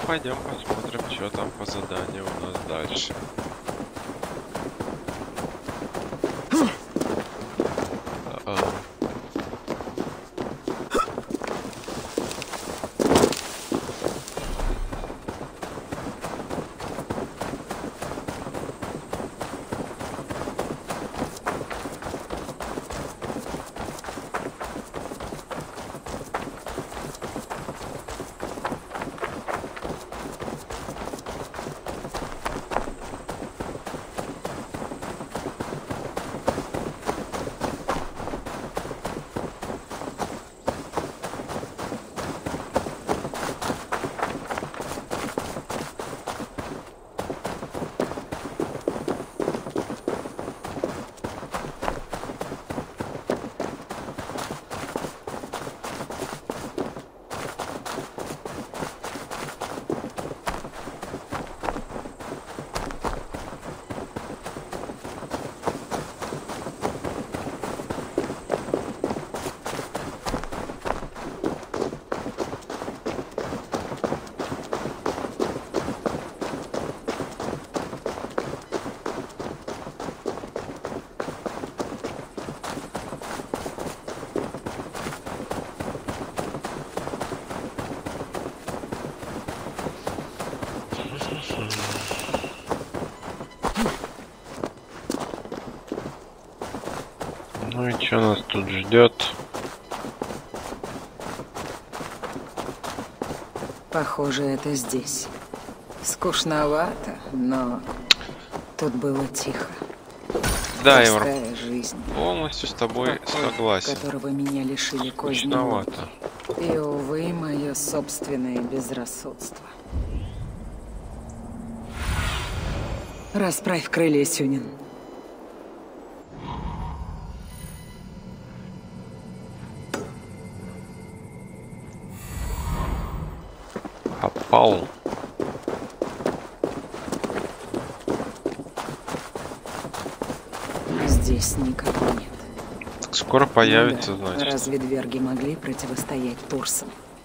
пойдем посмотрим, что там по заданию у нас дальше. Ну и что нас тут ждет? Похоже, это здесь. Скучновато, но тут было тихо. Да, я Простая жизнь. полностью с тобой Покой, согласен. которого меня лишили козни. И, увы, мое собственное безрассудство. Расправь крылья, Сюнин. Попал. Здесь никого нет. Так скоро появится, Ну да. значит. Разве дверги могли противостоять Турсам?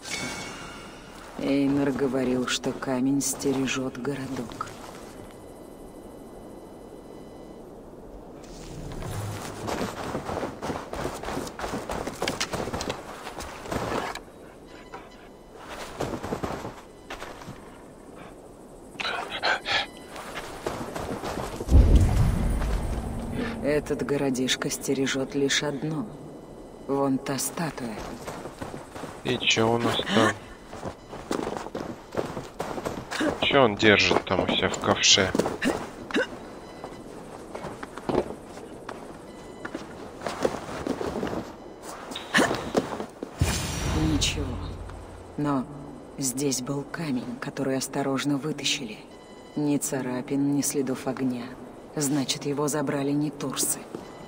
Эйнер говорил, что камень стережет городок. Этот городишко стережет лишь одно. Вон та статуя. И чё у нас там? Чё он держит там у себя в ковше? Ничего. Но здесь был камень, который осторожно вытащили. Ни царапин, ни следов огня. Значит, его забрали не турсы.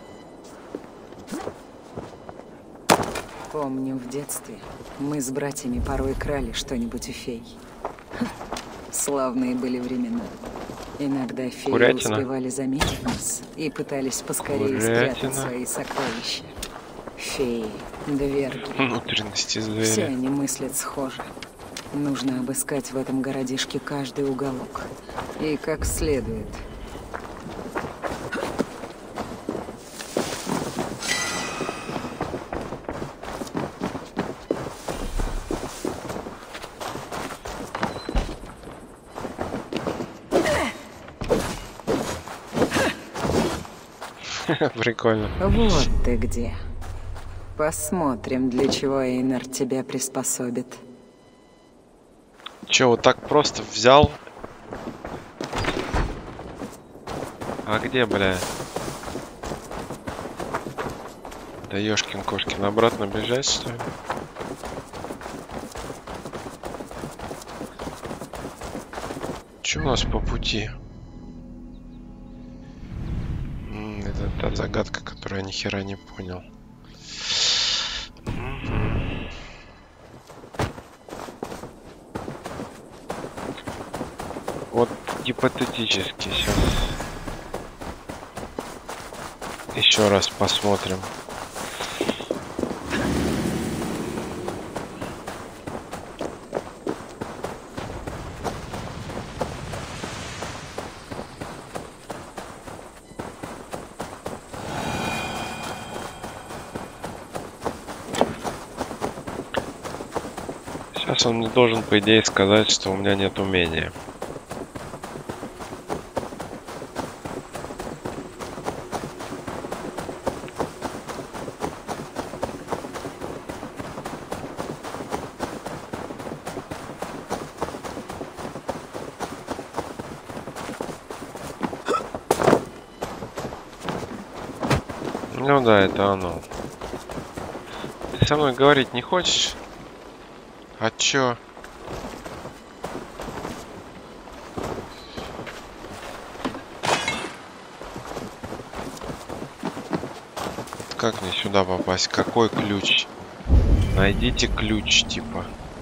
Помню, в детстве мы с братьями порой крали что-нибудь у фей. Славные были времена. Иногда феи успевали заметить нас и пытались поскорее спрятать свои сокровища. Феи, дверги. Внутренности зверя. Все они мыслят схоже. Нужно обыскать в этом городишке каждый уголок. И как следует. Прикольно. Вот ты где. Посмотрим, для чего Эйнер тебя приспособит. Че, вот так просто взял? А где, бля? Да ёшкин кошкин, обратно бежать, что ли? Че у нас по пути? Это та загадка, которую я ни хера не понял. Вот гипотетически сейчас еще раз посмотрим. Сейчас он мне должен, по идее, сказать, что у меня нет умения. Ну да, это оно. Ты со мной говорить не хочешь? А чё? Как мне сюда попасть? Какой ключ? Найдите ключ, типа.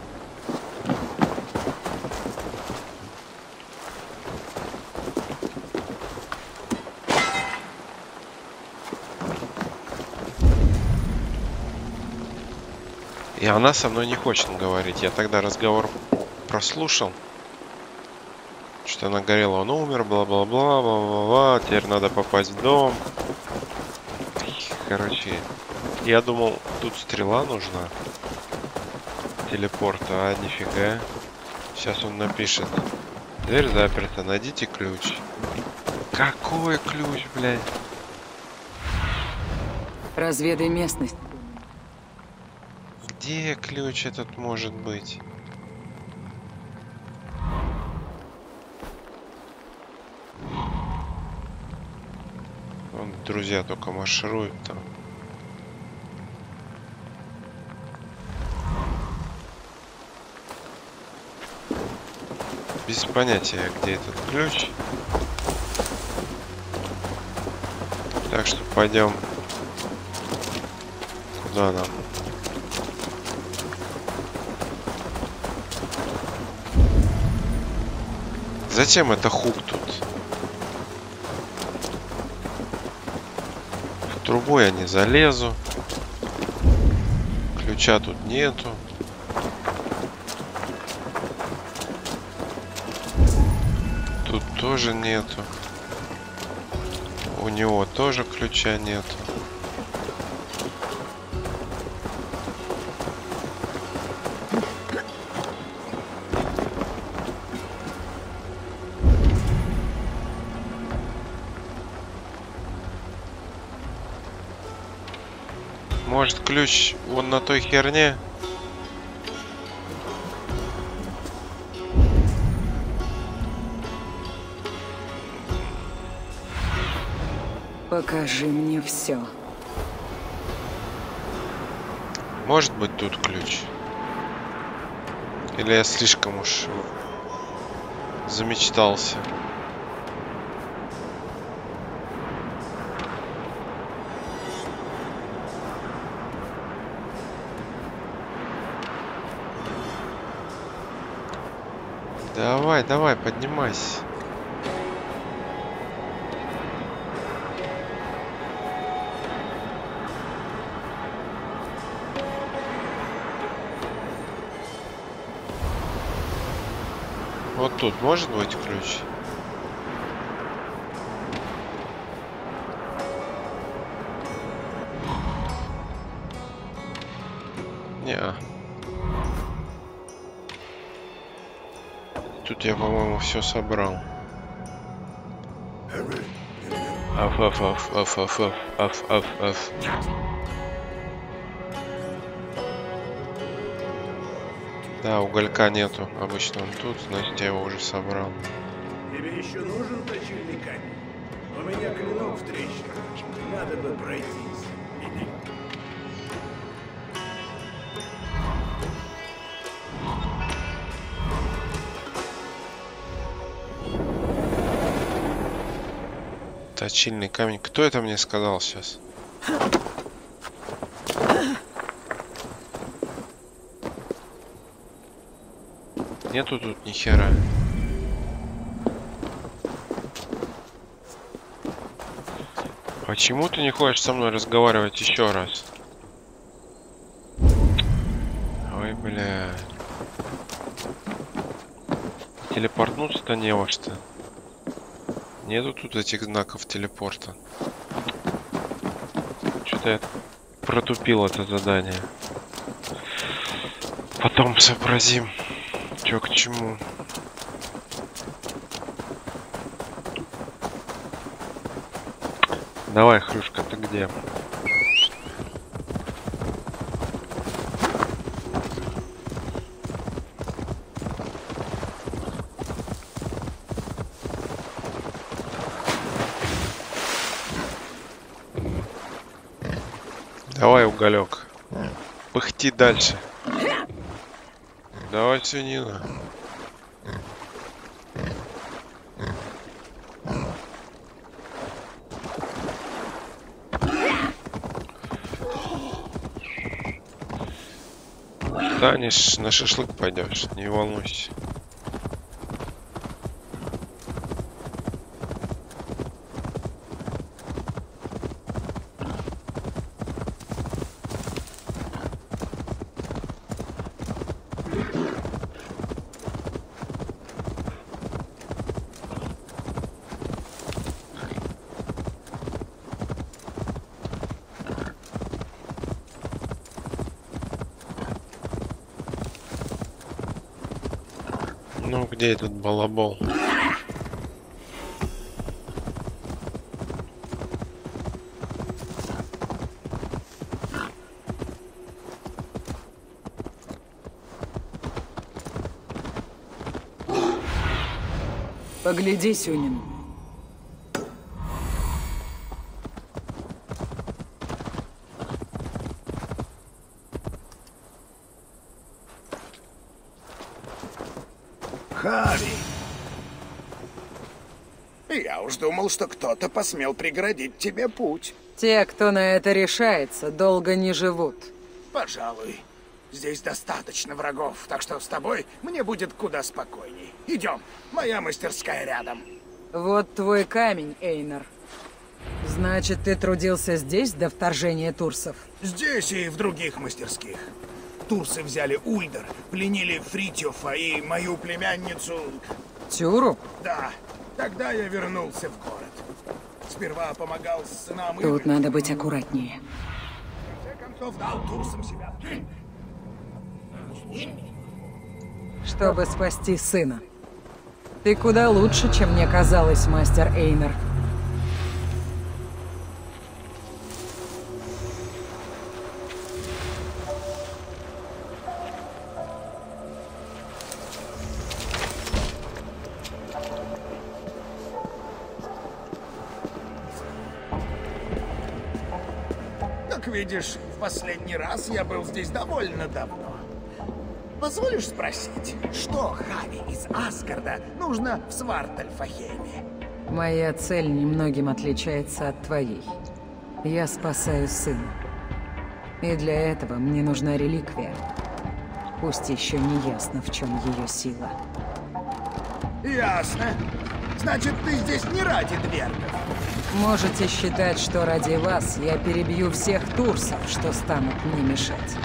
И она со мной не хочет говорить. Я тогда разговор прослушал. Что она говорила, он умер, бла-бла-бла, бла-бла-бла. Теперь надо попасть в дом. Короче, я думал, тут стрела нужна. Телепорт, а нифига. Сейчас он напишет. Дверь заперта, найдите ключ. Какой ключ, блядь? Разведай местность. Где ключ этот может быть? Вон друзья только маршируют там. Без понятия, где этот ключ. Так что пойдем. Куда нам? Зачем это хук тут? В трубу я не залезу. Ключа тут нету. Тут тоже нету. У него тоже ключа нету. Может, ключ вон на той херне? Покажи мне все. Может быть, тут ключ? Или я слишком уж замечтался? Давай, давай, поднимайся. Вот тут может быть ключ? Не-а. Тут я, по-моему, все собрал. Аф. Да, уголька нету. Обычно он тут, значит, я его уже собрал. Тебе еще нужен точильный камень? У меня клинок в трещинах. Надо бы пройтись. Иди. Точильный камень. Кто это мне сказал сейчас? Нету тут ни хера. Почему ты не хочешь со мной разговаривать еще раз? Ой, бля. Телепортнуться-то не во что. Нету тут этих знаков телепорта. Что-то я протупил это задание. Потом сообразим, чё к чему. Давай, Хрюшка, ты где? Давай, уголек. Пыхти дальше. Давай, свинина. Станешь, на шашлык пойдешь, не волнуйся. Ну, где этот балабол? Погляди, Сюнин. Хави! Я уж думал, что кто-то посмел преградить тебе путь. Те, кто на это решается, долго не живут. Пожалуй, здесь достаточно врагов, так что с тобой мне будет куда спокойней. Идем, моя мастерская рядом. Вот твой камень, Эйнар. Значит, ты трудился здесь до вторжения турсов? Здесь и в других мастерских. Турсы взяли Ульдер, пленили Фритьёфа и мою племянницу... Тюру? Да, тогда я вернулся в город. Сперва помогал сынам Тут Ивы. надо быть аккуратнее. В конце концов дал турсам себя. Чтобы спасти сына. Ты куда лучше, чем мне казалось, мастер Эйнар. Как видишь, в последний раз я был здесь довольно давно. Позволишь спросить, что Хави из Асгарда нужно в Свартальфахейме? Моя цель немногим отличается от твоей. Я спасаю сына. И для этого мне нужна реликвия. Пусть еще не ясно, в чем ее сила. Ясно. Значит, ты здесь не ради двергов. Можете считать, что ради вас я перебью всех турсов, что станут мне мешать.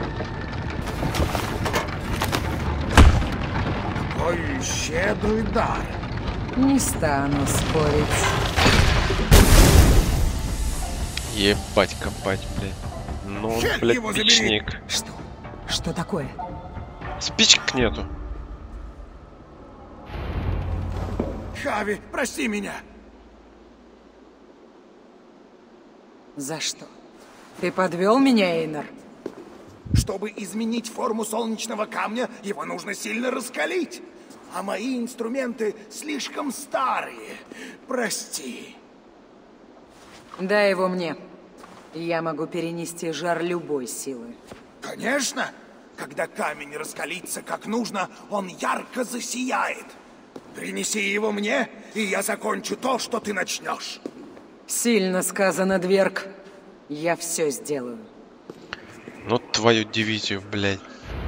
Какой щедрый дар. Не стану спорить. Ебать копать, блядь. Ну, Хер блядь, его забери. печник. Что? Что такое? Спичек нету. Хави, прости меня. За что? Ты подвел меня, Эйнар? Чтобы изменить форму солнечного камня, его нужно сильно раскалить. А мои инструменты слишком старые. Прости. Дай его мне. Я могу перенести жар любой силы. Конечно. Когда камень раскалится как нужно, он ярко засияет. Принеси его мне, и я закончу то, что ты начнешь. Сильно сказано, Дверг. Я все сделаю. Ну твою дивизию, блядь.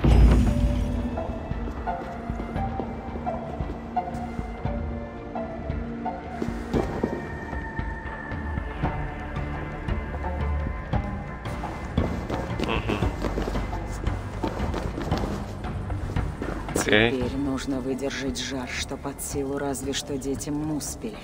Теперь нужно выдержать жар, что под силу разве что детям Муспеля.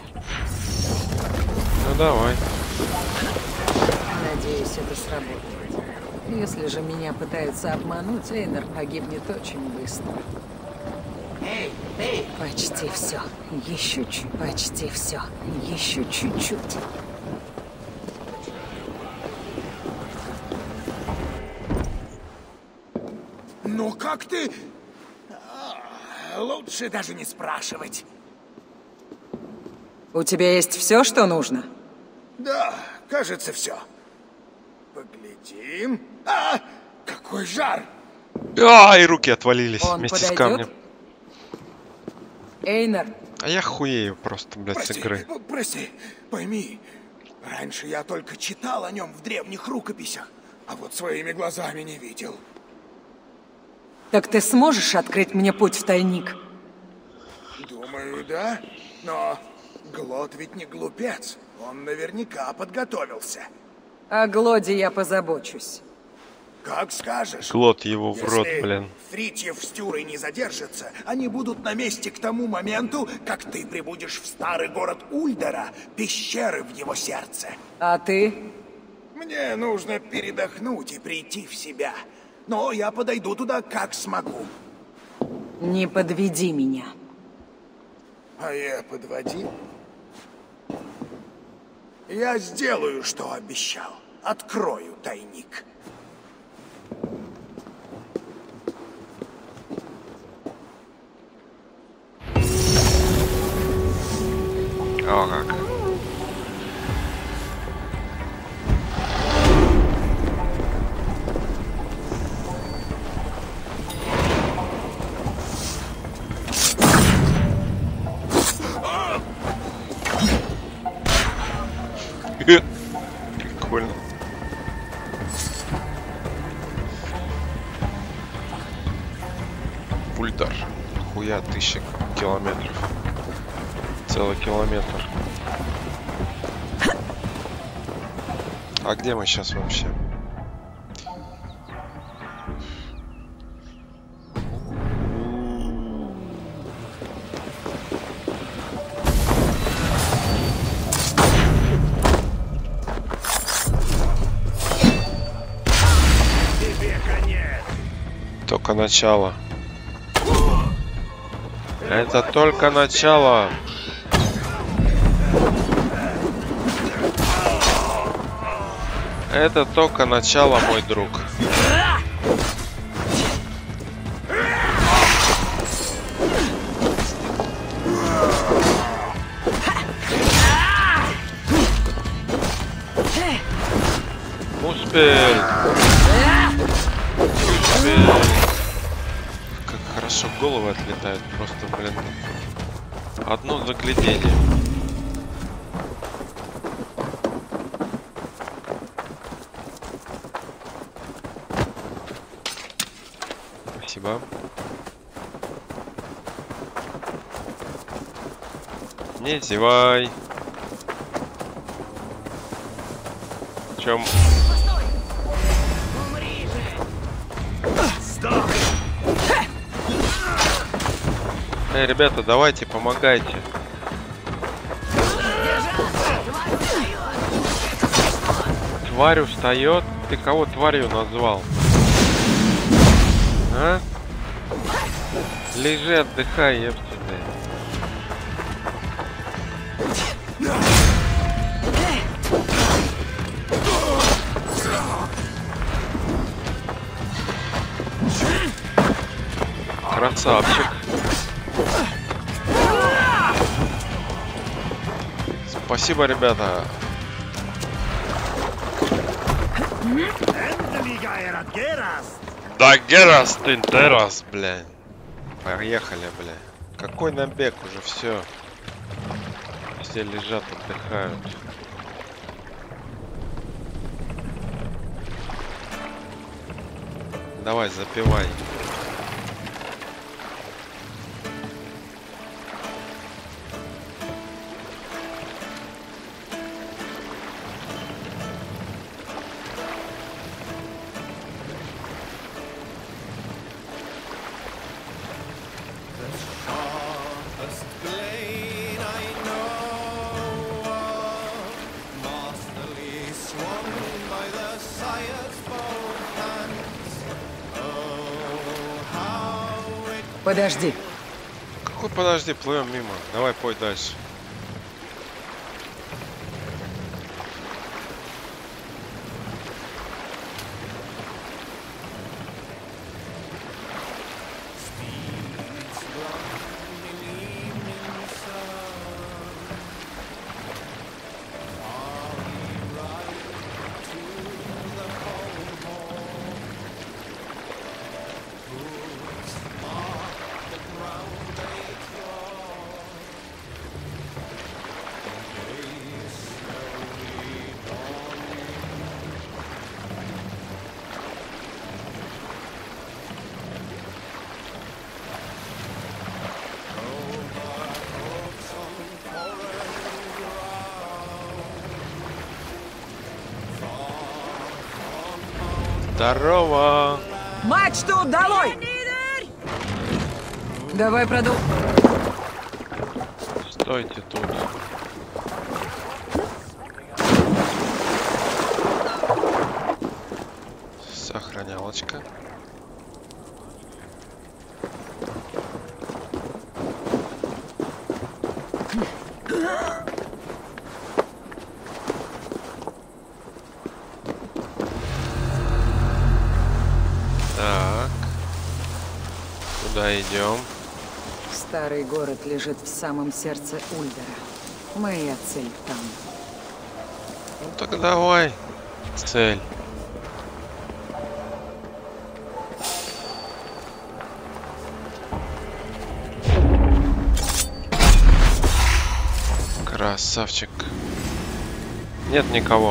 Ну давай. Надеюсь, это сработает. Если же меня пытаются обмануть, Эйнер погибнет очень быстро. Эй, эй! Почти все. Еще чуть. Почти все. Еще чуть-чуть. Ну как ты? Лучше даже не спрашивать. У тебя есть все, что нужно? Да, кажется, все. Поглядим. Какой жар! И руки отвалились Он вместе подойдет? с камнем. Эйнер, А я хуею просто, блядь, с игры. Прости, пойми, раньше я только читал о нем в древних рукописях, а вот своими глазами не видел. так ты сможешь открыть мне путь в тайник? Думаю, да. Но Глот ведь не глупец. Он наверняка подготовился. О Глоде я позабочусь. Как скажешь. Глот его в рот, Если блин. Фритьев с Тюрой не задержатся, они будут на месте к тому моменту, как ты прибудешь в старый город Ульдера, пещеры в его сердце. А ты? Мне нужно передохнуть и прийти в себя. Но я подойду туда, как смогу. Не подведи меня. А я подводил? Я сделаю, что обещал. Открою тайник. О, как. Прикольно. Ульдар. Хуя 1000 километров. Целый километр. А где мы сейчас вообще? Только начало. Это только начало. Это только начало, мой друг. Успель. Как хорошо головы отлетают. Просто, блин. Одно заглядение. Спасибо. Не зевай. В чем? Эй, ребята, давайте, помогайте. Тварь устает? Ты кого тварью назвал? А? Лежи, отдыхай, еб тебя. Красавчик. Спасибо, ребята. Да, Герас, ты террас, бля. Поехали, бля. Какой набег уже, все. Все лежат, отдыхают. Давай, запивай. Подожди. Какой подожди, плывем мимо. Давай, пой дальше. Здорово! Мачту долой! Давай Стойте тут. Сохранялочка. Так. Куда идем? Старый город лежит в самом сердце Ульдера. Моя цель там. Ну так давай. Цель. Красавчик. Нет никого.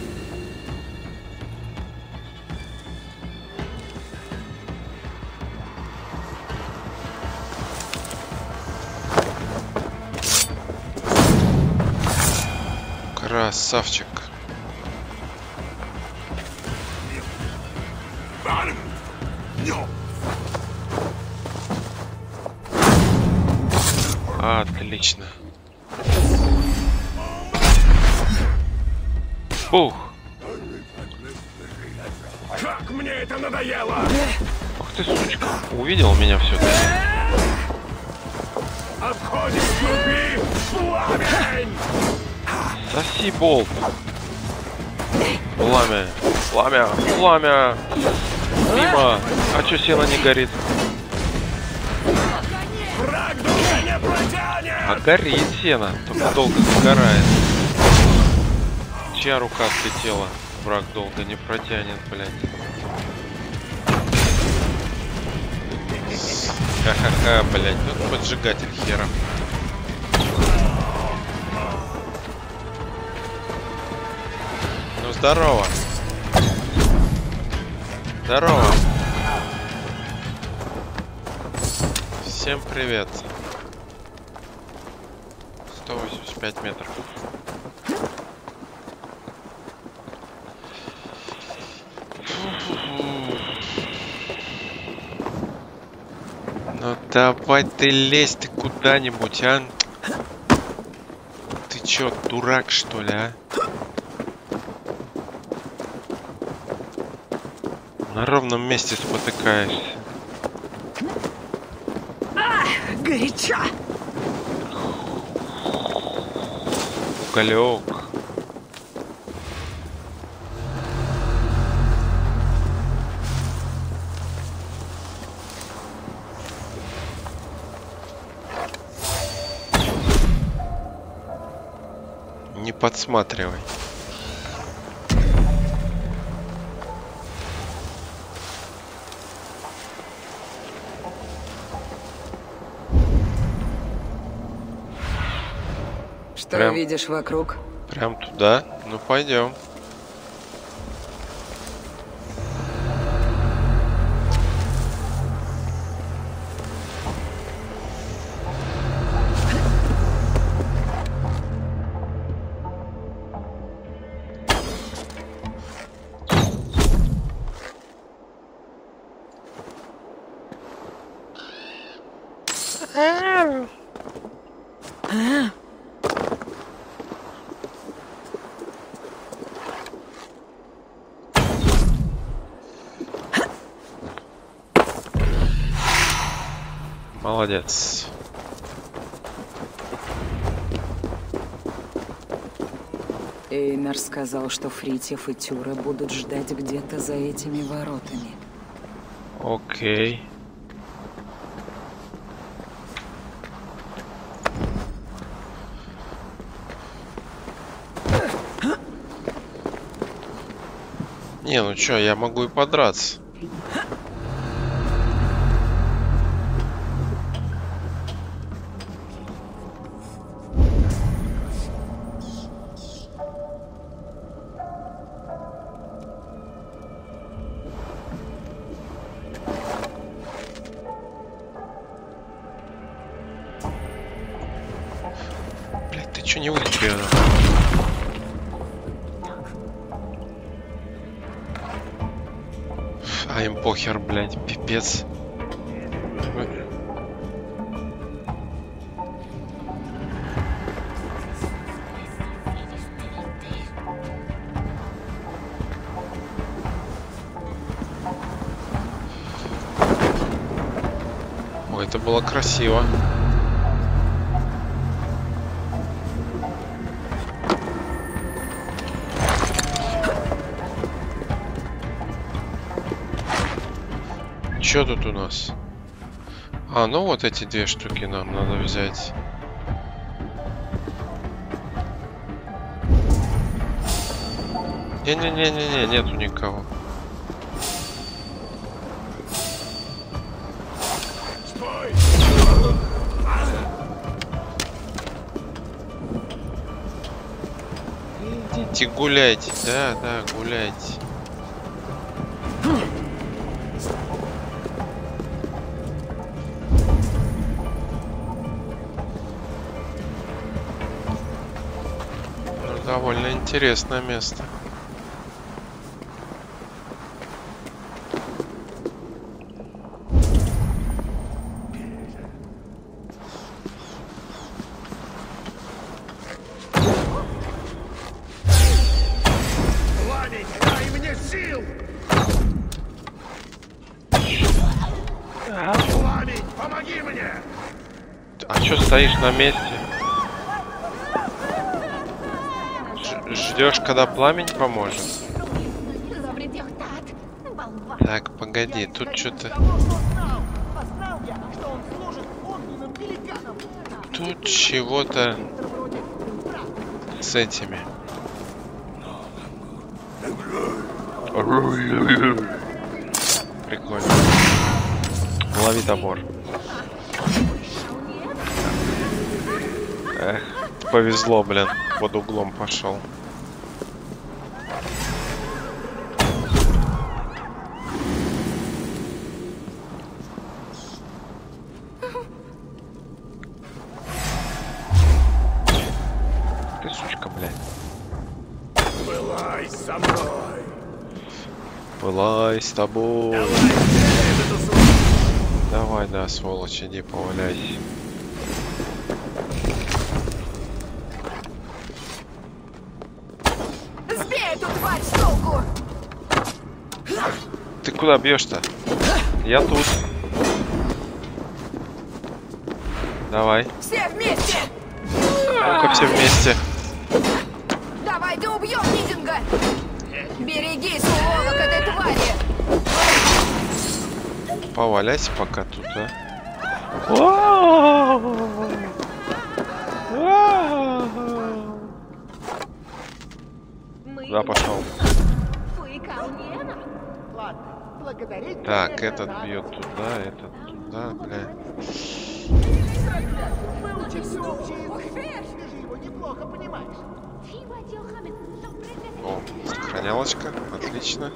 Красавчик. Отлично. Ух. Как мне это надоело! Ух ты, сучка. Увидел меня все-таки. Отходим, снупи! Пламень! Соси болт. Пламя. Пламя. Пламя. Мимо. А чё сено не горит? Враг долго не протянет! А горит сено. Только долго сгорает. Чья рука отлетела? Враг долго не протянет, блядь. Ха-ха-ха, блядь. Тут поджигатель хера. Ну, здорово. Здорово. Всем привет. 185 метров. Ну давай ты лезь ты куда-нибудь, а? Ты чё, дурак что ли, а? На ровном месте спотыкаешься. горячо! Уголек. Не подсматривай. Что Прям- видишь вокруг? Прям туда? Ну пойдем. Молодец. Эйнар сказал, что Фритьев и Тюра будут ждать где-то за этими воротами. Окей. Не, ну чё, я могу и подраться. Блядь, ты чё не вылечил? А им похер, блядь, пипец. Ой, это было красиво. Что тут у нас? А, ну вот эти две штуки нам надо взять. Не-не-не-не-не, нету никого. Идите гуляйте, да, гуляйте. Довольно интересное место. Пламень, дай мне сил! Пламень, помоги мне! А чё стоишь на месте? Ждешь, когда пламень поможет? Так, погоди, тут что-то... Тут чего-то с этими. Прикольно. Лови топор. Эх, повезло, блин, под углом пошел. Ты сучка, блядь. Пылай со мной! Пылай с тобой. Давай, да, сволочь, иди поваляйся. Сбей эту тварь с толку! Ты куда бьешь-то? Я тут. Давай. Все вместе! Ну-ка все вместе. Давай, да убьем Нидинга! Берегись, уловок этой твари! Поваляйся пока тут, а. Да, пошел. Так, этот бьет туда, этот туда, бля. Выучи всеобщий язык! Ты же его неплохо понимаешь! О, сохранялочка, отлично.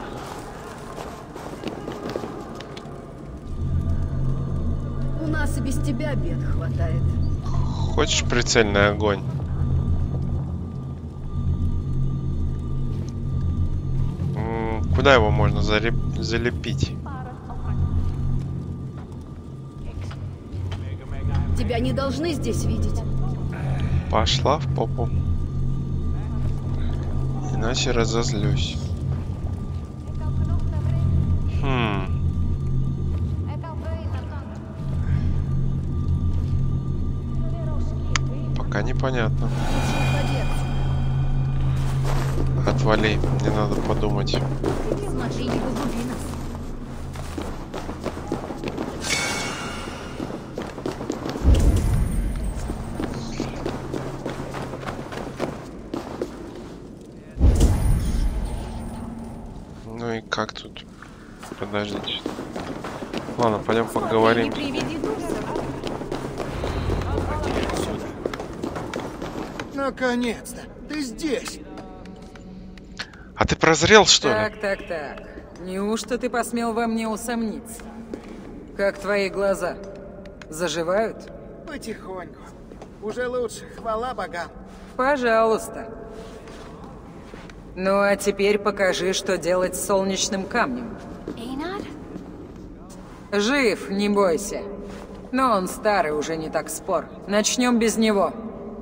У нас и без тебя бед хватает. Хочешь прицельный огонь? Куда его можно залепить? Тебя не должны здесь видеть. Пошла в попу. Иначе разозлюсь. Пока непонятно. Уходи отсюда. Отвали, мне надо подумать. Смотри, не погуби нас. Ну и как тут? Подождите. Ладно, пойдем поговорим. Не приведи дух. Наконец-то! Ты здесь! А ты прозрел, что ли? Так. Неужто ты посмел во мне усомниться? Как твои глаза? Заживают? Потихоньку. Уже лучше, хвала богам. Пожалуйста. Ну а теперь покажи, что делать с солнечным камнем. Эйнар? Жив, не бойся. Но он старый, уже не так спор. Начнем без него.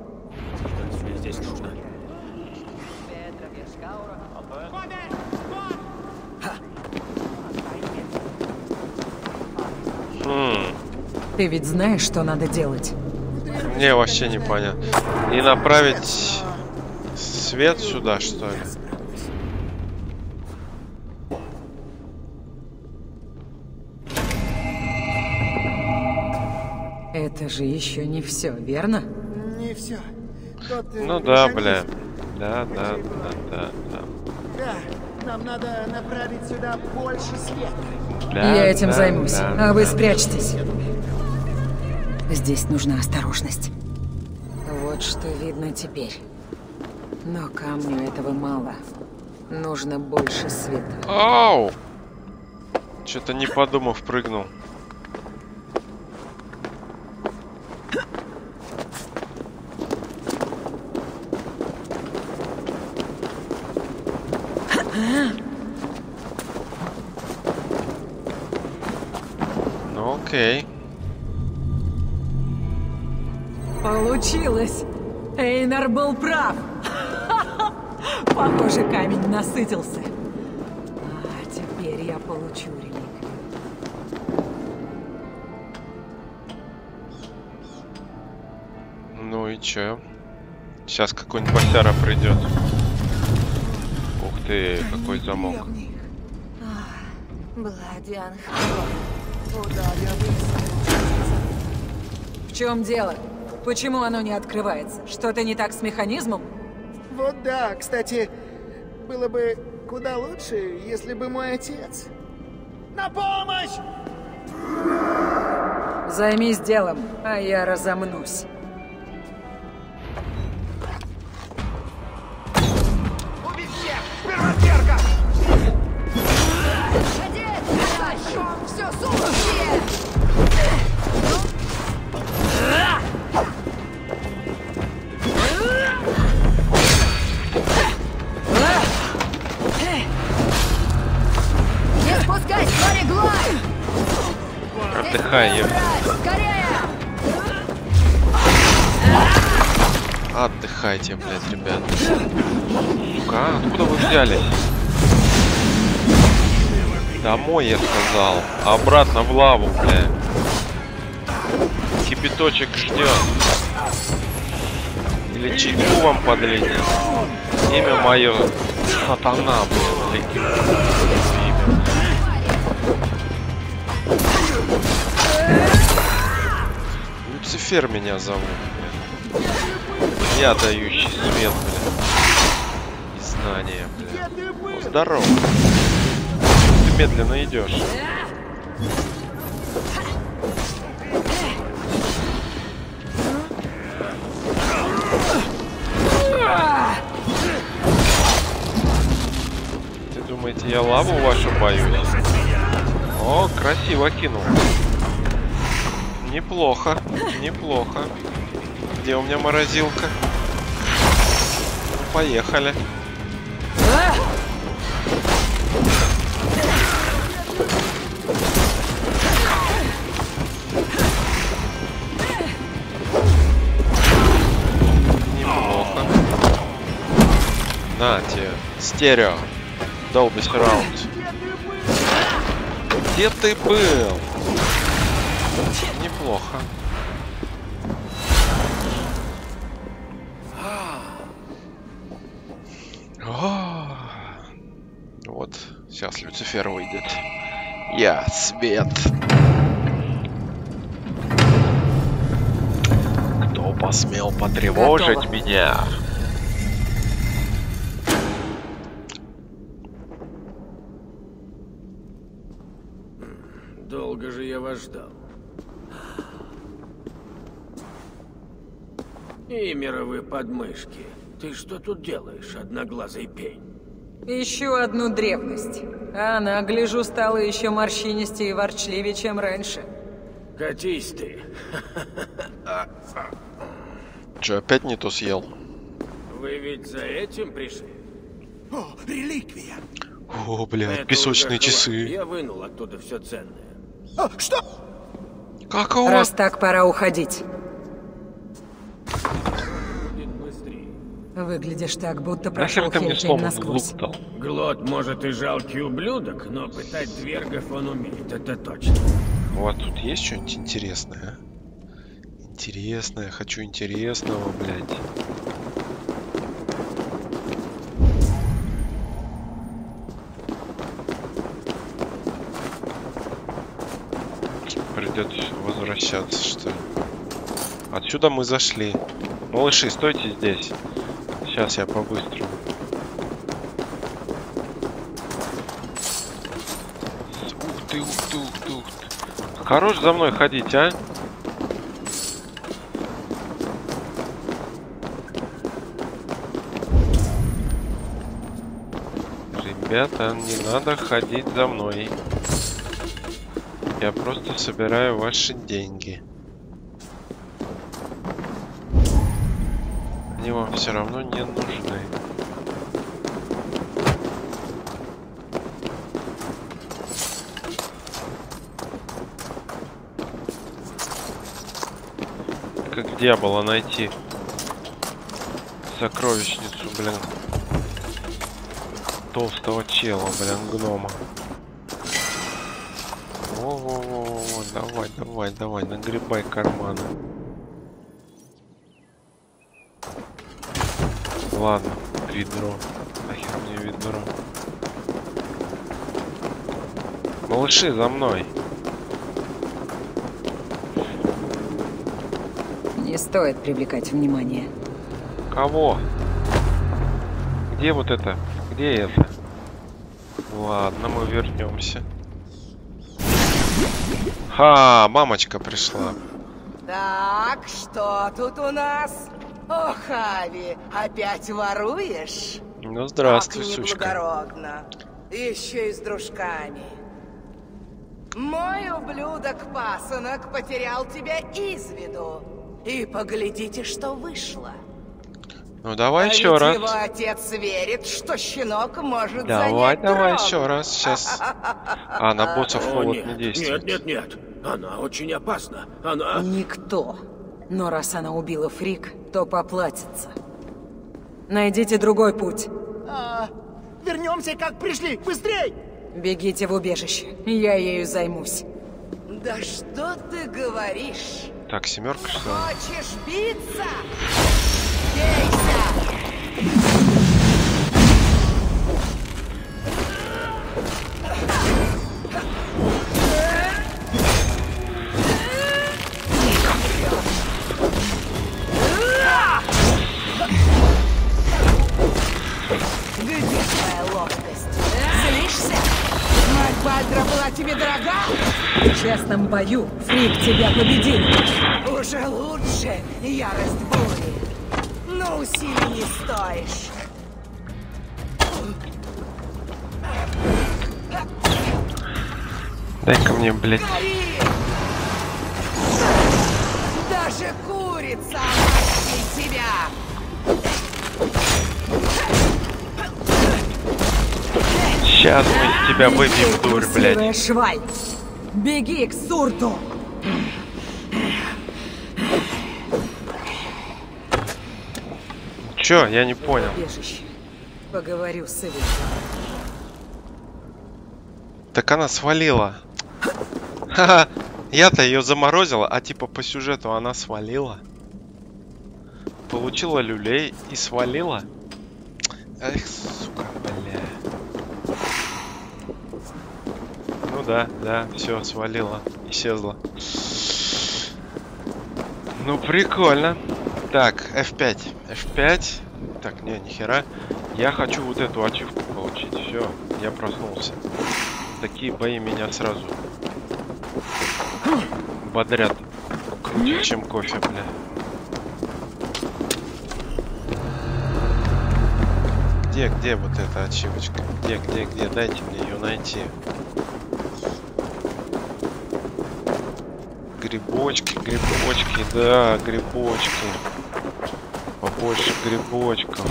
Ты ведь знаешь, что надо делать? Мне вообще не понятно. И направить свет сюда, что ли? Это же еще не все, верно? Не все. Ну да, бля. Да. Да, нам надо направить сюда больше света. Да, Я этим да, займусь, да, а вы да. спрячьтесь. Здесь нужна осторожность. Вот что видно теперь. Но камню этого мало. Нужно больше света. Ау! Что-то не подумав, прыгнул. Ну окей. Получилось! Эйнар был прав! Похоже, камень насытился. А теперь я получу реликвию. Ну и чё? Сейчас какой-нибудь босяра придет. Ух ты, какой замок. Бладиан. В чем дело? Почему оно не открывается? Что-то не так с механизмом? Вот да, кстати, было бы куда лучше, если бы мой отец... На помощь! Займись делом, а я разомнусь. Убить всех! Первотерка! Все, сумасшедшие! Не спускай, смотри, глаз! Отдыхай, ем. Скорее! Отдыхайте, блядь, ребят. Сука, откуда вы взялись? Домой, я сказал. Обратно в лаву, бля. Кипяточек ждет. Или чайку вам подлить. Имя мое Сатана, блядь. Имя. Люцифер меня зовут, блядь. Я дающий свет, блядь. И знания, блядь. Ну, здорово. Ты медленно идешь. Ты думаете, я лаву вашу боюсь? О, красиво кинул. Неплохо, неплохо. Где у меня морозилка? Ну, поехали. Неплохо. На тебе, стерео. Долби раунд. Где ты был? Неплохо. Сейчас Люцифер выйдет. Я свет. Кто посмел потревожить Готово. меня? Долго же я вас ждал. И мировые подмышки. Ты что тут делаешь, одноглазый пень? Ищу одну древность. А она, гляжу, стала еще морщинистее и ворчливее, чем раньше. Катись ты. Че, опять не то съел? Вы ведь за этим пришли? О, реликвия! О, блядь, Этого песочные уже хватит. часы. Я вынул оттуда все ценное. О, что? Какого? Раз так, пора уходить. Будет быстрее. Выглядишь так, будто Нахер прошел ты мне Хельтейм сломанный насквозь. лук дал? Глот, может, и жалкий ублюдок, но пытать двергов он умеет, это точно. Вот тут есть что-нибудь интересное, а? Интересное, хочу интересного, блядь. Придется возвращаться, что ли? Отсюда мы зашли. Малыши, стойте здесь. Сейчас я по-быстрому. Ух ты, ух ты, ух ты, ух ты. Хорош за мной ходить, а? Ребята, не надо ходить за мной. Я просто собираю ваши деньги. Они вам все равно не нужны. Как дьявола найти сокровищницу, блин. Толстого чела, блин, гнома. Во-во-во-во, давай, давай, давай, нагребай карманы. Ладно, ведро. Нахер мне ведро. Малыши, за мной. Не стоит привлекать внимание. Кого? Где вот это? Где это? Ладно, мы вернемся. Ха, мамочка пришла. Так, что тут у нас? О, Хави, опять воруешь? Ну, здравствуй, Как сучка. неблагородно. Еще и с дружками. Мой ублюдок-пасынок потерял тебя из виду. И поглядите, что вышло. Ну, давай А еще ведь раз. его отец верит, что щенок может Давай, занять давай трон. еще раз. Сейчас. А, на боссов О, холод нет, не действует. нет, нет, нет. Она очень опасна. Она... Никто. Но раз она убила Фрик, то поплатится. Найдите другой путь. Вернемся, как пришли! Быстрей! Бегите в убежище. Я ею займусь. Да что ты говоришь? Так, семерка, что ли? Хочешь биться? Бейся! Где твоя ловкость? Злишься? Мать Бальдра была тебе дорога? В честном бою Фрик тебя победил. Уже лучше, ярость бури. Но усилий не стоишь. Дай-ка мне, блядь. Гори! Даже курица обратит тебя! Сейчас мы из тебя выбьем, дурь, блядь. Красивая шваль. Беги к Сурту. Чё? Я не понял. Убежище. Поговорю с Ивой. Так она свалила. Ха-ха. Я-то ее заморозила, а типа по сюжету она свалила. Получила люлей и свалила. Эх, сука, бля. да, все, свалило, исчезло. Ну, прикольно. Так, F5. F5. Так, не, нихера. Я хочу вот эту ачивку получить. Все, я проснулся. Такие бои меня сразу бодрят. Круче, чем кофе, бля. Где вот эта ачивочка? Где? Дайте мне ее найти. Грибочки, да, грибочки. Побольше грибочков.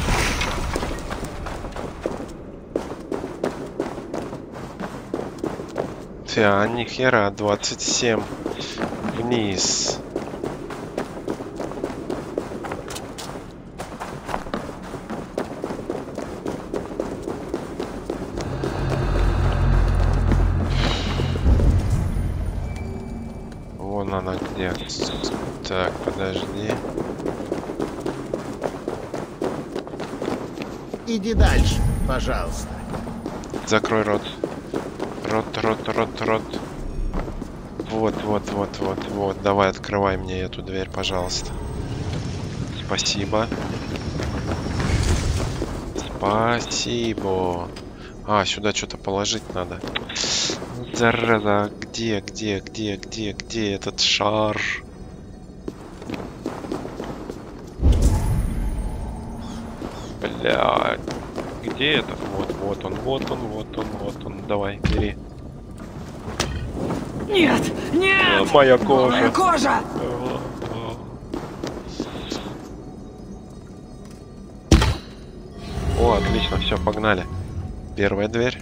А нихера, 27. Вниз. Вон она где. Так, подожди. Иди дальше, пожалуйста. Закрой рот. Рот. Вот. Давай, открывай мне эту дверь, пожалуйста. Спасибо. Спасибо. А, сюда что-то положить надо. Зараза, где этот шар? Бля, где это? Вот он. Давай, бери. Нет! Моя кожа. Моя кожа! О, отлично, все, погнали. Первая дверь.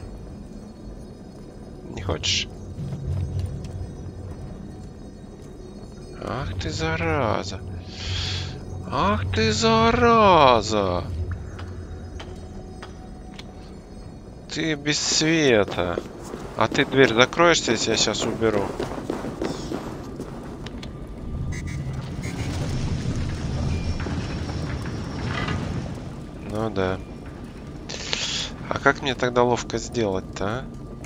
Не хочешь? Ах ты зараза. Ты без света. А ты дверь закроешься, если я сейчас уберу? Ну да. А как мне тогда ловко сделать-то, а?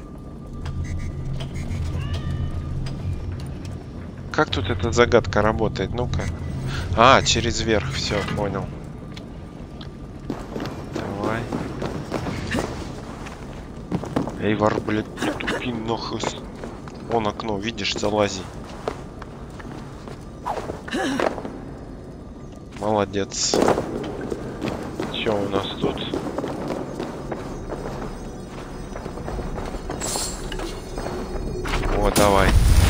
Как тут эта загадка работает? Ну-ка. А, через верх. Все, понял. Давай. Эйвар, блядь, не тупи нахуй. Вон окно, видишь, залази. Молодец. Что у нас тут? О, давай.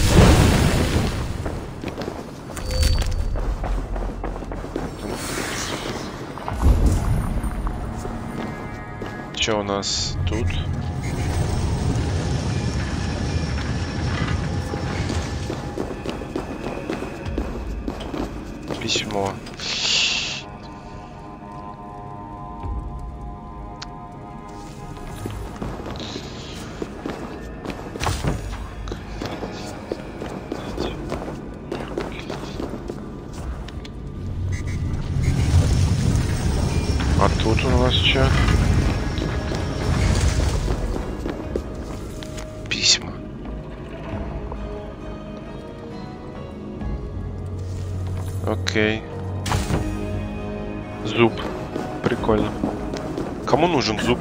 Что у нас тут? Письмо. А тут у нас что? Письма. Окей. Зуб. Прикольно. Кому нужен зуб?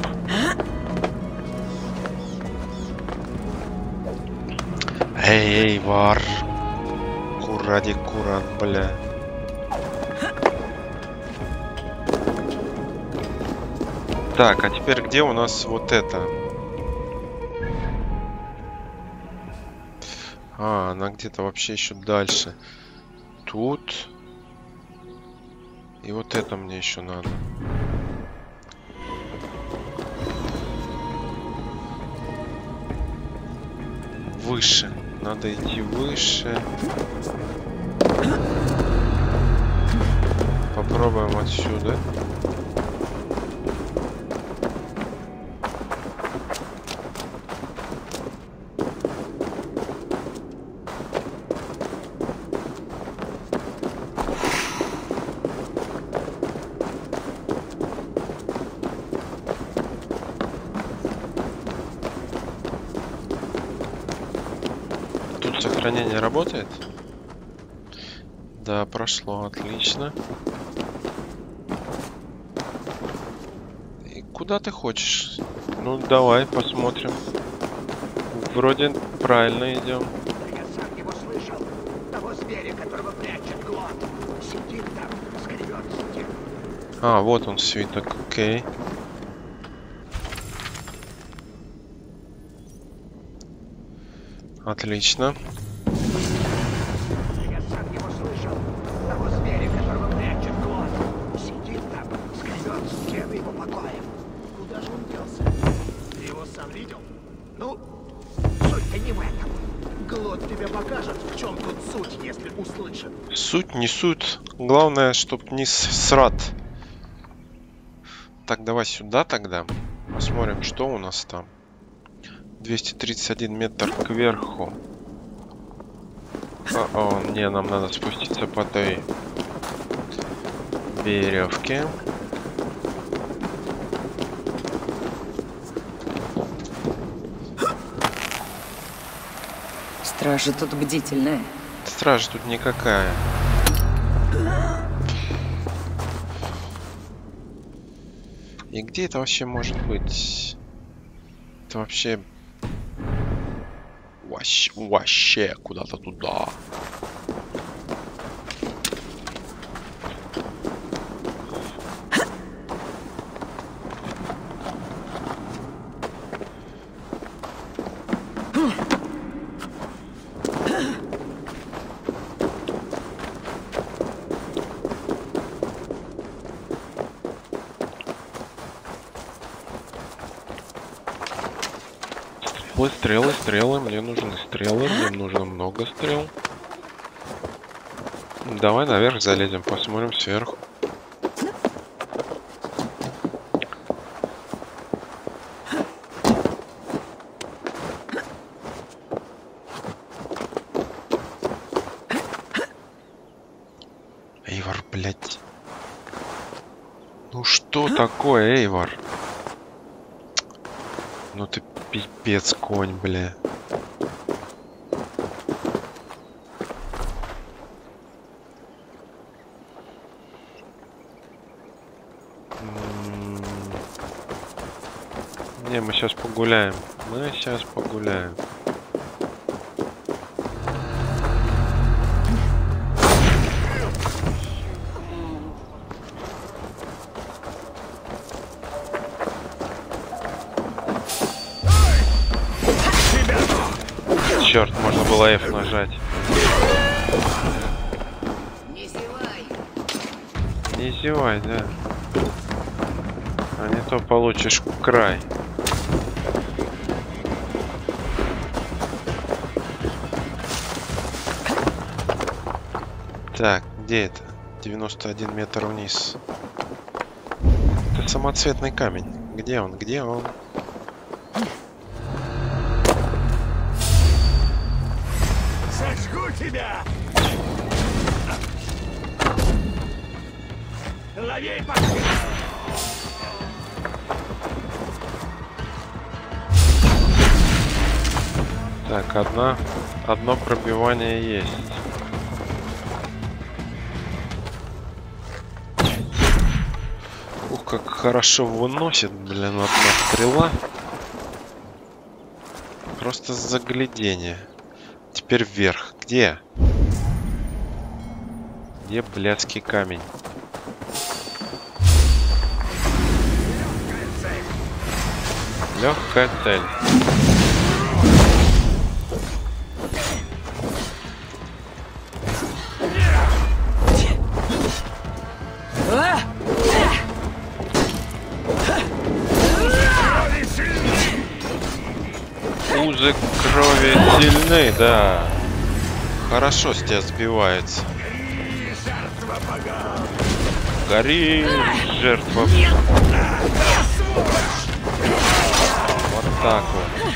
Эй, вар. Куради курат, бля. Так, а теперь где у нас вот это? А, она где-то вообще еще дальше. Тут. И вот это мне еще надо. Выше. Надо идти выше. Попробуем отсюда. сохранение работает? Да, прошло, отлично. И куда ты хочешь? Ну, давай посмотрим. Вроде правильно идем. Я сам его слышал. Того зверя, которого прячет Глот. Сидит там, скребется. А, вот он, свиток, окей. Отлично. Я сам его слышал. Того зверя, которого прячет Глот. Сидит там, скребет стены его покоев. Куда же он делся? Ты его сам видел? Ну, суть-то не в этом. Глот тебе покажет, в чем тут суть, если услышит. Суть не суть. Главное, чтоб не срат. Так, давай сюда тогда. Посмотрим, что у нас там. 231 метр кверху. О, не, нам надо спуститься по той веревке. Стража тут бдительная. Стража тут никакая. И где это вообще может быть? Это вообще... Вообще куда-то туда. Стрелы, стрелы, мне нужны стрелы, мне нужно много стрел. Давай наверх залезем, посмотрим сверху. Эйвор, блядь. Ну что такое, Эйвор? Ну ты пипец конь, бля. Не, мы сейчас погуляем. Мы сейчас погуляем. Черт, можно было F нажать. Не зевай. Не зевай, да. А не то получишь край. Так, где это? 91 метр вниз. Это самоцветный камень. Где он? Где он? Сожгу тебя! Лови, пока! Так, одно пробивание есть. Ух, как хорошо выносит, блин, одна стрела. Просто заглядение. Теперь вверх. Где? Где блядский камень? Легкая цель. Узы крови сильны, да. Хорошо с тебя сбивается. Гори, жертва. Вот так вот.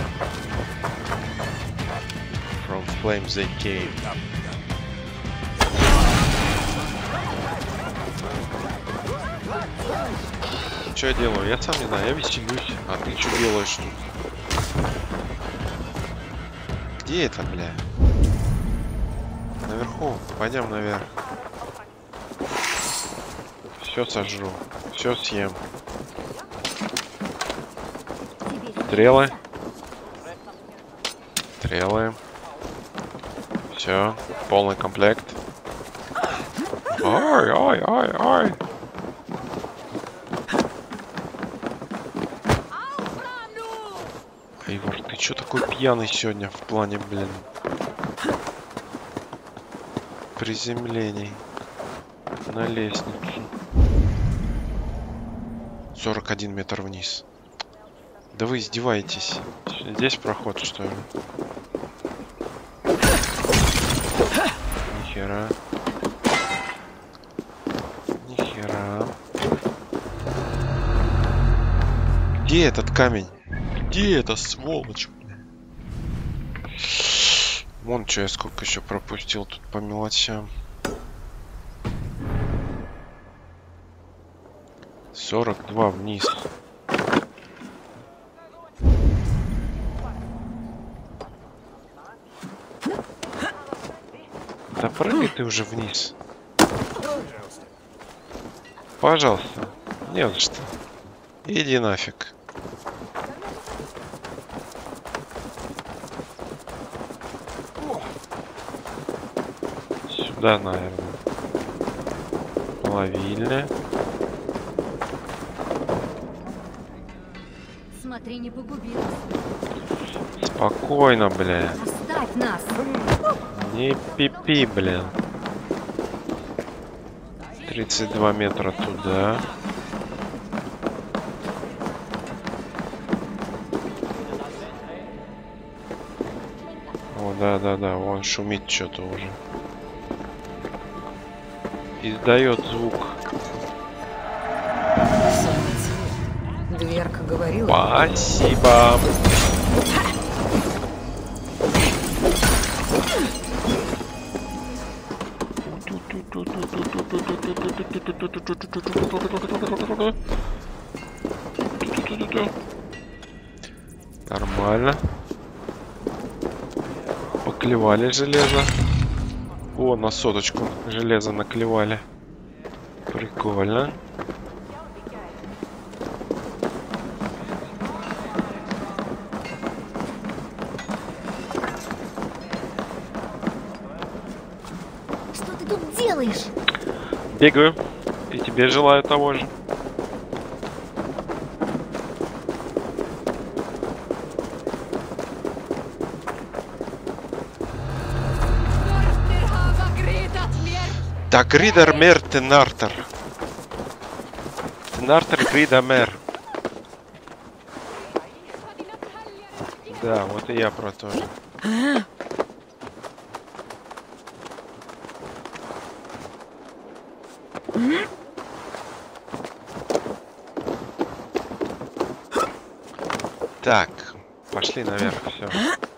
From flames they came. Что я делаю? Я сам не знаю, я веселюсь. А ты что делаешь тут? Где это, бля? наверху. Пойдем наверх. Все сожру. Все съем. Стрелы. Стрелы. Все. Полный комплект. Ой, ой, ой, ой. Ивар, ты чё такой пьяный сегодня в плане, блин, приземлений на лестницу? 41 метр вниз. Да вы издеваетесь. Здесь проход, что ли? Нихера. Нихера. Где этот камень? Где эта сволочь? Вон что я сколько еще пропустил тут по мелочам. 42 вниз. Да прыгай ты уже вниз. Пожалуйста. Не за что. Иди нафиг. Сюда, наверное. Плавильня. Смотри, не погуби. Спокойно, бля. Оставь нас. Не пипи, блин. 32 метра туда. О, да-да-да, вон шумит что-то уже. Издает звук. Дверка говорила. Спасибо. Нормально. Поклевали железо. О, на соточку железо наклевали. Прикольно. Что ты тут делаешь? Бегаю. И тебе желаю того же. Так, Гридер мер Тенартер. Тенартер Грида мер. Да, вот и я про то же. Так, пошли наверх, все.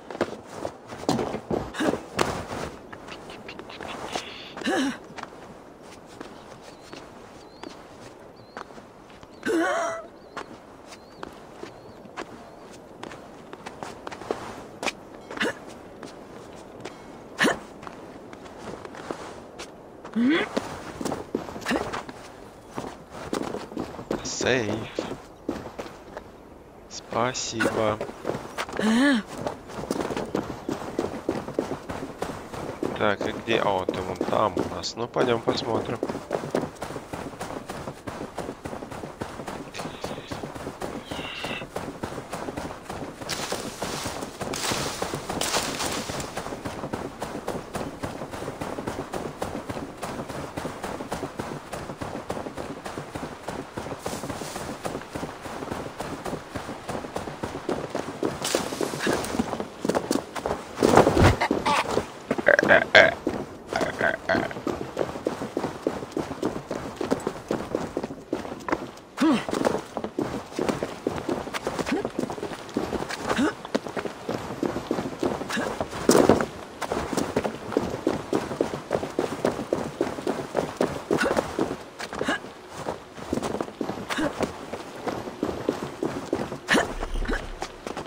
Сейф. Спасибо. Так, и где? О, ты вон там у нас. Ну, пойдем посмотрим.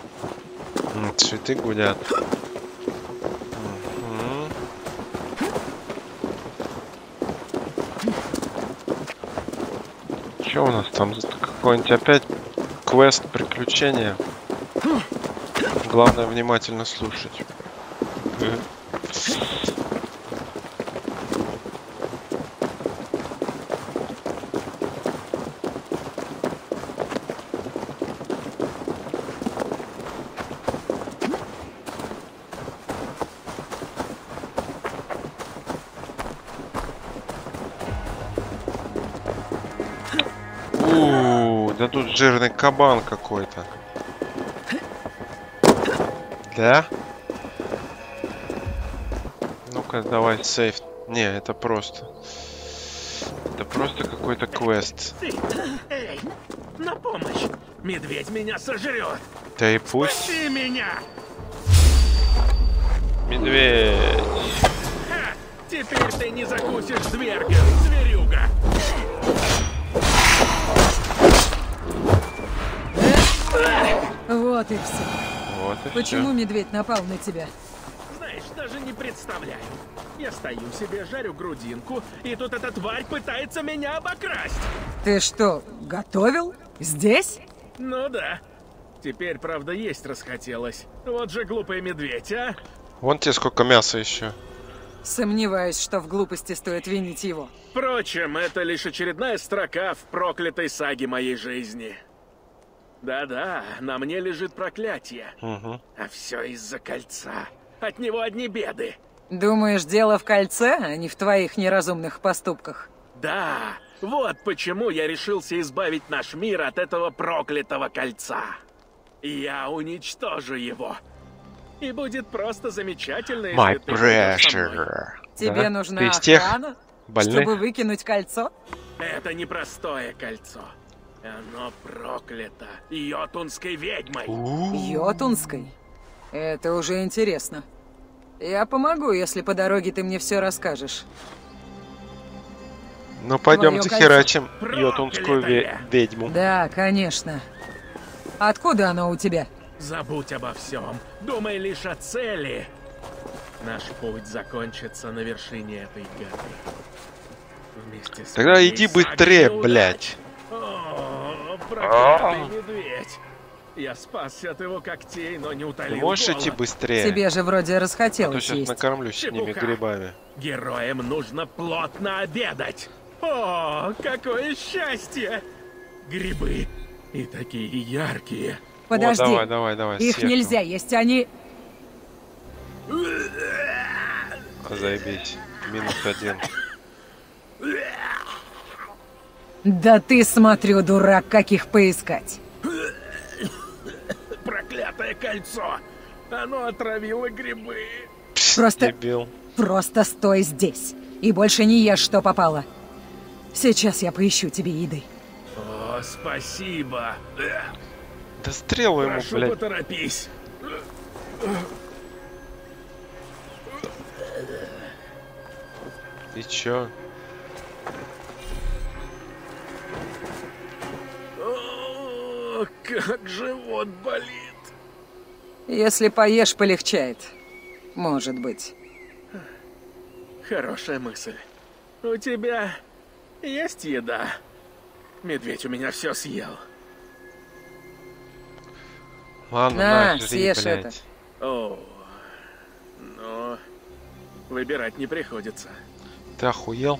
Цветы гудят. Что у нас там? Какой-нибудь опять квест, приключения? Главное внимательно слушать. Да тут жирный кабан какой-то. Да? Ну-ка, давай сейф. Не, это просто. Это просто какой-то квест. Эй, на помощь! Медведь меня сожрет! Да и пусть. Спаси меня! Медведь. Ха! Теперь ты не закусишь зверга, зверюга! Вот и все. Вот и Почему всё. медведь напал на тебя? Знаешь, даже не представляю. Я стою себе, жарю грудинку, и тут эта тварь пытается меня обокрасть. Ты что, готовил? Здесь? Ну да. Теперь, правда, есть расхотелось. Вот же глупый медведь, а? Вон тебе сколько мяса еще. Сомневаюсь, что в глупости стоит винить его. Впрочем, это лишь очередная строка в проклятой саге моей жизни. Да-да, на мне лежит проклятие. Угу. А все из-за кольца. От него одни беды. Думаешь, дело в кольце, а не в твоих неразумных поступках? Да, вот почему я решился избавить наш мир от этого проклятого кольца. Я уничтожу его. И будет просто замечательно, если My ты пойдешь со мной. pressure. Тебе Да? нужна Ты из тех охрана, больных? чтобы выкинуть кольцо? Это непростое кольцо. Оно проклято йотунской ведьмой. Йотунской? Это уже интересно. Я помогу, если по дороге ты мне все расскажешь. Ну пойдем Твоё захерачим кольцо. йотунскую Проклятое. ведьму. Да, конечно. Откуда оно у тебя? Забудь обо всем. Думай лишь о цели. Наш путь закончится на вершине этой горы. Вместе с Тогда моей иди сагой быстрее, неудач. блядь. О, проклятый медведь. Я спасся от его когтей, но не Ты утолил можешь идти голод. быстрее? Тебе же вроде А то расхотелось сейчас есть. накормлюсь с ними Чепуха. грибами. Героям нужно плотно обедать. О, какое счастье! Грибы. И такие яркие. Подожди, О, давай, их съешь нельзя есть, они... там. Заебись. -1. Да ты, смотрю, дурак, как их поискать. Проклятое кольцо. Оно отравило грибы. Просто, Дебил. просто стой здесь и больше не ешь, что попало. Сейчас я поищу тебе еды. О, спасибо. Да стрелу ему, Прошу, блядь. поторопись. И чё? О, как живот болит. Если поешь, полегчает. Может быть. Хорошая мысль. У тебя есть еда? Медведь у меня все съел. Ладно, На, жри, съешь блядь. это. О, но выбирать не приходится. Ты охуел?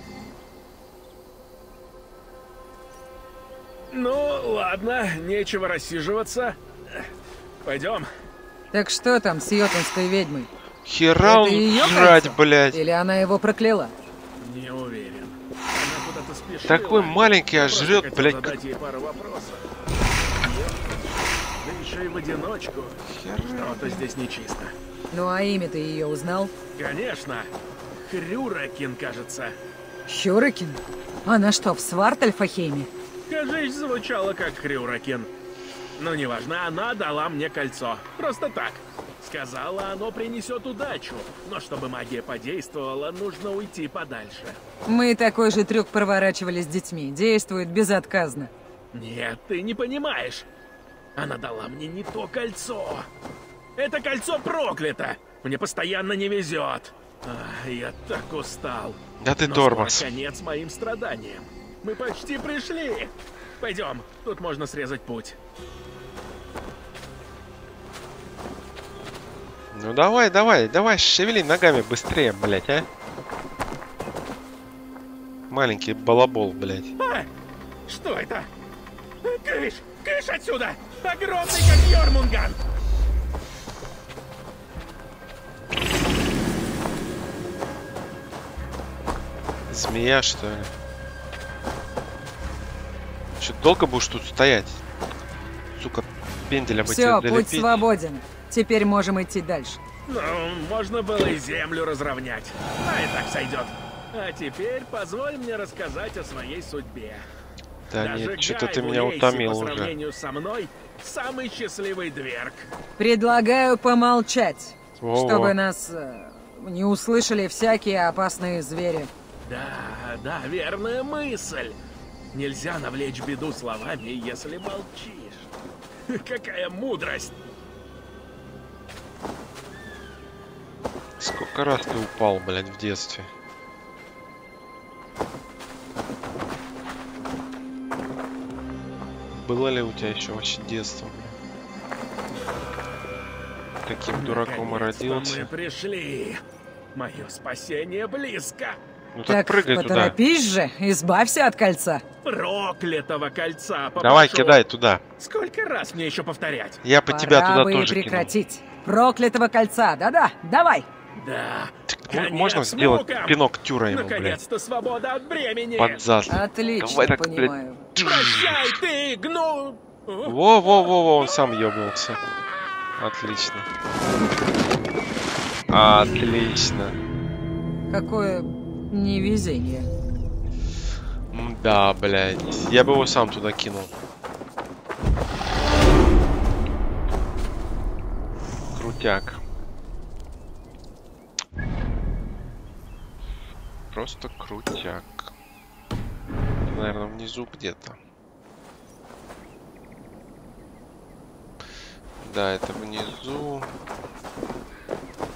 Ну, ладно, нечего рассиживаться. Пойдем. Так что там с йотунской ведьмой? Хера Это он её жрать, кольцо? блядь. Или она его прокляла? Не уверен. Она куда-то спешила. Такой маленький, а Просто жрет, хотел блядь, задать ей пару вопросов. Да еще и в одиночку. Что-то здесь нечисто. Ну а имя ты ее узнал? Конечно. Хрюракин, кажется. Хюрикин? Она что, в Свартальфахейме? Кажись, звучало как Хрюракин. Но неважно, она дала мне кольцо. Просто так. Сказала, оно принесет удачу. Но чтобы магия подействовала, нужно уйти подальше. Мы такой же трюк проворачивали с детьми. Действует безотказно. Нет, ты не понимаешь. Она дала мне не то кольцо. Это кольцо проклято. Мне постоянно не везет. Я так устал. Да ты Но тормоз. скоро конец моим страданиям. мы почти пришли. Пойдем, тут можно срезать путь. Ну давай, давай, давай, шевели ногами быстрее, блядь, а. Маленький балабол, блядь. А! Что это? Кыш! Кыш отсюда! Огромный, как Йормунган! Змея, что ли? Че, долго будешь тут стоять? Сука, пенделя бы Все, тебе путь долепить. свободен. Теперь можем идти дальше. Ну, можно было и землю разровнять. А и так сойдет. А теперь позволь мне рассказать о своей судьбе. Да Даже нет, что-то Гай ты меня Лейси утомил по уже. сравнению со мной самый счастливый дверг. Предлагаю помолчать, Во-во. чтобы нас не услышали всякие опасные звери. Да, верная мысль. Нельзя навлечь беду словами, если молчишь. Какая мудрость! Сколько раз ты упал, блядь, в детстве? Было ли у тебя еще вообще детство, блядь? Таким дураком и Наконец-то родился. мы пришли. Мое спасение близко. Ну так Так прыгай туда. поторопись же, избавься от кольца. Проклятого кольца. Давай, попрошу. кидай туда. Сколько раз мне еще повторять? Я по тебя Пора туда бы и тоже кинул. прекратить. Проклятого кольца, да-да, давай. Да. Можно Конец сделать мукам. пинок тюра ему, блядь? Наконец-то свобода от бремени. Под зад. Отлично, Давай так, понимаю. Прощай, ты, гну... Во-во-во-во, он сам ёбнулся. Отлично. Отлично. Какое невезение. Да, блядь. Я бы его сам туда кинул. Крутяк. Просто крутяк. Наверное, внизу где-то. Да, это внизу.